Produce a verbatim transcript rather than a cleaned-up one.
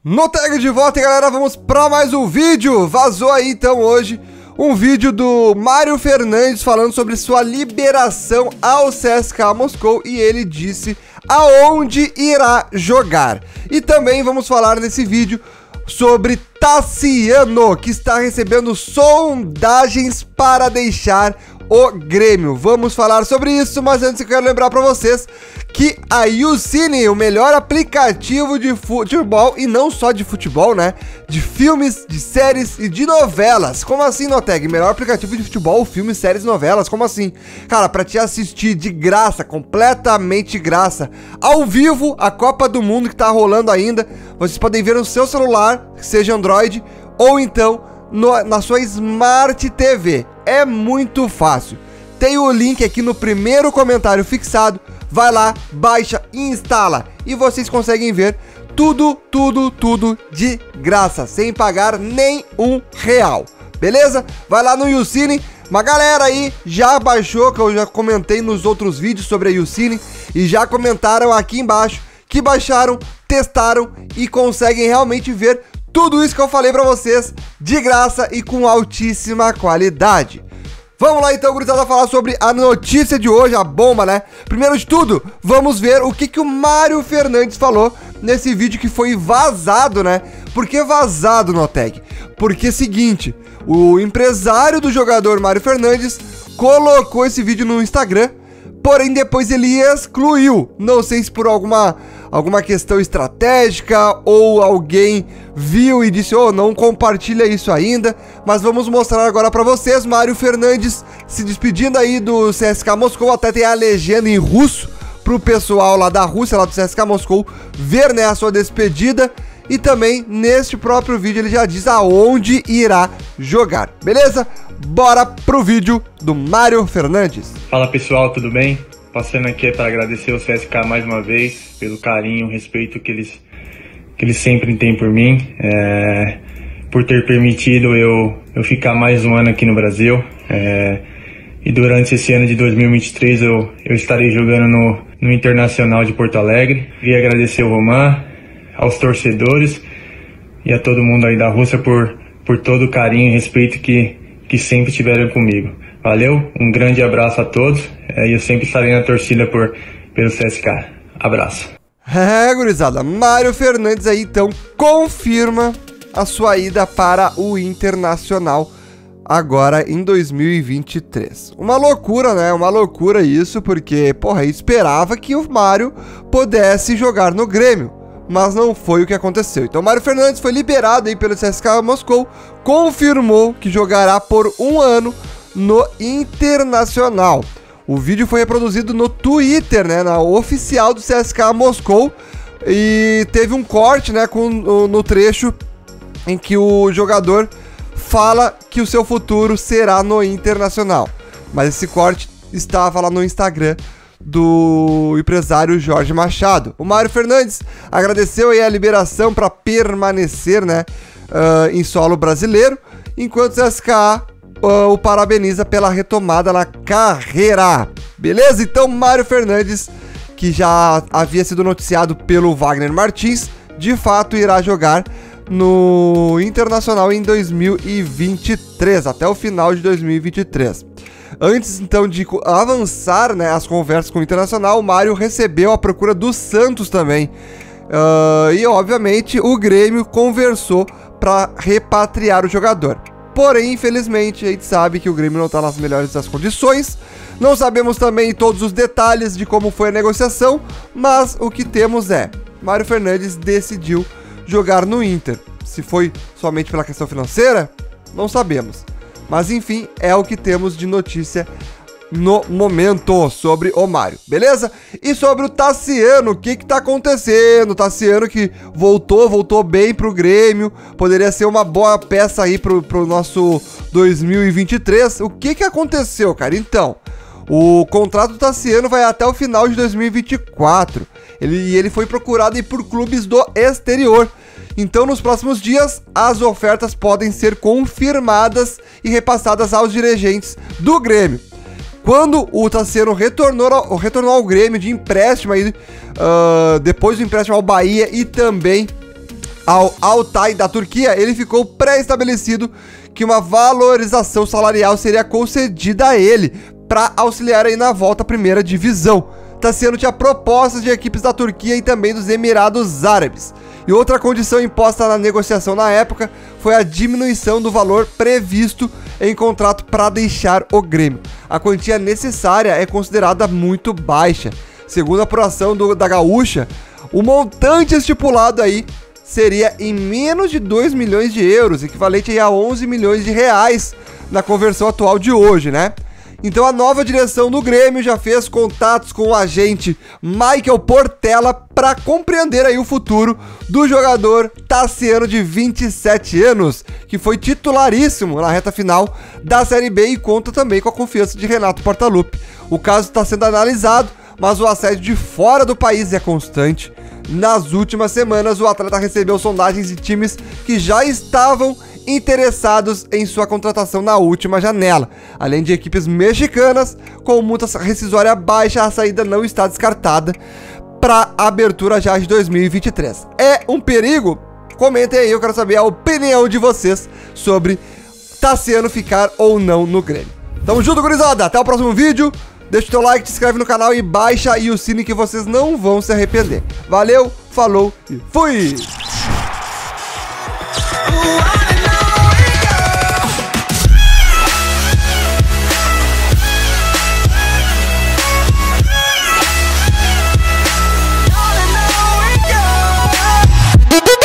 No tag de volta, e galera, vamos para mais um vídeo. Vazou aí então hoje um vídeo do Mário Fernandes falando sobre sua liberação ao C S K A Moscou e ele disse aonde irá jogar. E também vamos falar nesse vídeo sobre Tassiano, que está recebendo sondagens para deixar o Grêmio. Vamos falar sobre isso, mas antes eu quero lembrar para vocês que a YouCine, o melhor aplicativo de futebol, e não só de futebol, né? De filmes, de séries e de novelas. Como assim, Noteg? Melhor aplicativo de futebol, filmes, séries e novelas. Como assim? Cara, pra te assistir de graça, completamente de graça, ao vivo, a Copa do Mundo que tá rolando ainda, vocês podem ver no seu celular, seja Android, ou então no, na sua Smart T V. É muito fácil. Tem o link aqui no primeiro comentário fixado. Vai lá, baixa e instala e vocês conseguem ver tudo, tudo, tudo de graça, sem pagar nem um real, beleza? Vai lá no YouCine, uma galera aí já baixou, que eu já comentei nos outros vídeos sobre a YouCine, e já comentaram aqui embaixo que baixaram, testaram e conseguem realmente ver tudo isso que eu falei pra vocês de graça e com altíssima qualidade. Vamos lá então, gurizada, falar sobre a notícia de hoje, a bomba, né? Primeiro de tudo, vamos ver o que, que o Mário Fernandes falou nesse vídeo que foi vazado, né? Por que vazado, Noteg? Porque é o seguinte, o empresário do jogador Mário Fernandes colocou esse vídeo no Instagram, porém depois ele excluiu. Não sei se por alguma, alguma questão estratégica ou alguém viu e disse, oh, não compartilha isso ainda, mas vamos mostrar agora pra vocês. Mário Fernandes se despedindo aí do C S K A Moscou, até tem a legenda em russo pro pessoal lá da Rússia, lá do C S K A Moscou, ver, né, a sua despedida. E também, neste próprio vídeo, ele já diz aonde irá jogar, beleza? Bora pro vídeo do Mário Fernandes. Fala pessoal, tudo bem? Passando aqui para agradecer ao C S K mais uma vez pelo carinho, respeito que eles, que eles sempre têm por mim, é, por ter permitido eu, eu ficar mais um ano aqui no Brasil, é, e durante esse ano de dois mil e vinte e três eu, eu estarei jogando no, no Internacional de Porto Alegre. Queria agradecer ao Roman, aos torcedores e a todo mundo aí da Rússia por, por todo o carinho e respeito que, que sempre tiveram comigo. Valeu, um grande abraço a todos, é, e eu sempre estarei na torcida por, pelo C S K. Abraço. É, gurizada, Mário Fernandes aí então confirma a sua ida para o Internacional agora em dois mil e vinte e três. Uma loucura, né? Uma loucura isso, porque, porra, eu esperava que o Mário pudesse jogar no Grêmio, mas não foi o que aconteceu. Então, Mário Fernandes foi liberado aí pelo C S K A Moscou, confirmou que jogará por um ano no Internacional. O vídeo foi reproduzido no Twitter, né, na oficial do C S K A Moscou, e teve um corte, né, com, no, no trecho em que o jogador fala que o seu futuro será no Internacional. Mas esse corte estava lá no Instagram do empresário Jorge Machado. O Mário Fernandes agradeceu aí a liberação para permanecer, né, uh, em solo brasileiro, enquanto o C S K A Uh, o parabeniza pela retomada na carreira. Beleza? Então, Mário Fernandes, que já havia sido noticiado pelo Wagner Martins, de fato irá jogar no Internacional em dois mil e vinte e três, até o final de dois mil e vinte e três. Antes, então, de avançar, né, as conversas com o Internacional, o Mário recebeu a procura do Santos também. Uh, e, obviamente, o Grêmio conversou para repatriar o jogador. Porém, infelizmente, a gente sabe que o Grêmio não está nas melhores das condições. Não sabemos também todos os detalhes de como foi a negociação, mas o que temos é, Mário Fernandes decidiu jogar no Inter. Se foi somente pela questão financeira, não sabemos. Mas enfim, é o que temos de notícia no momento sobre o Mário, beleza? E sobre o Tassiano, o que que tá acontecendo? O Tassiano que voltou, voltou bem pro Grêmio, poderia ser uma boa peça aí pro, pro nosso dois mil e vinte e três. O que que aconteceu, cara? Então, o contrato do Tassiano vai até o final de dois mil e vinte e quatro. Ele, ele foi procurado aí por clubes do exterior. Então, nos próximos dias, as ofertas podem ser confirmadas e repassadas aos dirigentes do Grêmio. Quando o Tassiano retornou ao, retornou ao Grêmio de empréstimo, aí, uh, depois do empréstimo ao Bahia e também ao Altay da Turquia, ele ficou pré-estabelecido que uma valorização salarial seria concedida a ele para auxiliar aí na volta à primeira divisão. Tassiano tinha propostas de equipes da Turquia e também dos Emirados Árabes. E outra condição imposta na negociação na época foi a diminuição do valor previsto em contrato para deixar o Grêmio. A quantia necessária é considerada muito baixa. Segundo a apuração do, da Gaúcha, o montante estipulado aí seria em menos de dois milhões de euros, equivalente aí a onze milhões de reais na conversão atual de hoje, né? Então a nova direção do Grêmio já fez contatos com o agente Michael Portela para compreender aí o futuro do jogador Tassiano, de vinte e sete anos, que foi titularíssimo na reta final da Série B e conta também com a confiança de Renato Portaluppi. O caso está sendo analisado, mas o assédio de fora do país é constante. Nas últimas semanas, o atleta recebeu sondagens de times que já estavam interessados em sua contratação na última janela. Além de equipes mexicanas, com multa rescisória baixa, a saída não está descartada para a abertura já de dois mil e vinte e três. É um perigo? Comentem aí, eu quero saber a opinião de vocês sobre Tassiano ficar ou não no Grêmio. Tamo junto, gurizada! Até o próximo vídeo. Deixa o teu like, te inscreve no canal e baixa aí o sino que vocês não vão se arrepender. Valeu, falou e fui!